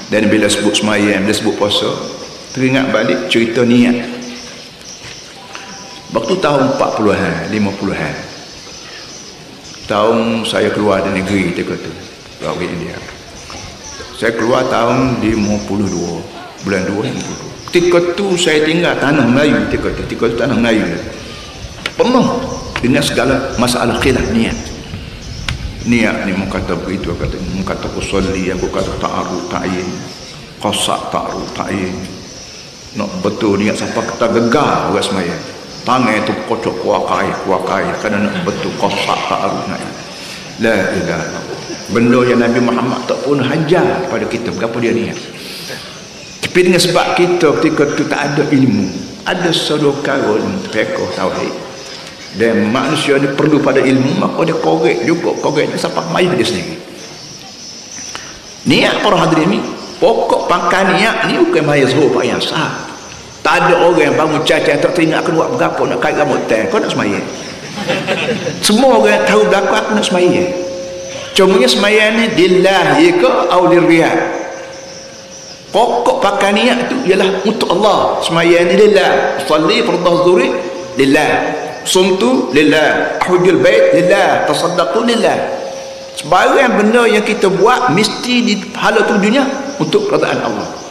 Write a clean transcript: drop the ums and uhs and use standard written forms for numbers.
Dan bila sebut semayang, bila sebut puasa, teringat balik cerita niat. Waktu tahun 40-an, 50-an, tahun saya keluar dari negeri ketika tu, keluar dari India. Saya keluar tahun 52, bulan 2 52. Ketika tu saya tinggal tanah Melayu, ketika tu tanah Melayu penuh dengan segala masalah khilaf niat. Niat ni mu kata begitu, kata mu kata usolli, aku kata ta'aruf ta'yin, qasak ta'aruf ta'yin. Nak betul niat siapa kata gegar orang sembahyang. Tangan tu kocok kuakai kerana nak betul qasak ta'aruf ta'yin. La ilaha illallah. Benda yang Nabi Muhammad tak pun hajar pada kita, berapa dia niat. Tapi dengan sebab kita ketika tu tak ada ilmu, ada saudara fiqh tauhid, dan manusia ni perlu pada ilmu, maka dia korek juga, koreknya sampai main dia sendiri. Niat para hadirin ni, pokok pangkal niat ni bukan maya zuhur payah sah. Tak ada orang yang bangun cacat tak teringat aku buat berapa nak kait rambut tan, kau nak semayang. Semua orang tahu berapa aku nak semayang. Cumanya semayang ni lillahi ke au lirriya. Pokok pakai niat tu ialah untuk Allah. Semayang ni lillah, salli fardhu zuhri lillah, sumtu lillah, hujjul bait lillah, tasaddaqu lillah. Sebarang benda yang kita buat mesti di pahala tu dunia untuk keridaan Allah.